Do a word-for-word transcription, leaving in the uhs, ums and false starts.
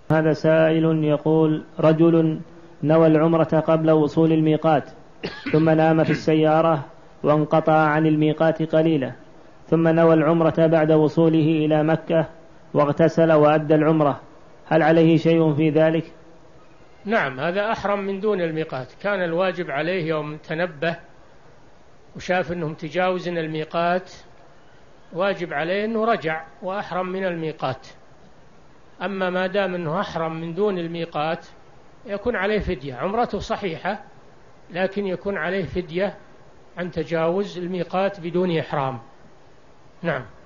هذا سائل يقول: رجل نوى العمرة قبل وصول الميقات، ثم نام في السيارة وانقطع عن الميقات قليلا، ثم نوى العمرة بعد وصوله إلى مكة واغتسل وأدى العمرة، هل عليه شيء في ذلك؟ نعم، هذا أحرم من دون الميقات. كان الواجب عليه يوم تنبه وشاف أنهم تجاوزن الميقات، واجب عليه أنه رجع وأحرم من الميقات. أما ما دام أنه أحرم من دون الميقات يكون عليه فدية. عمرته صحيحة لكن يكون عليه فدية عن تجاوز الميقات بدون إحرام. نعم.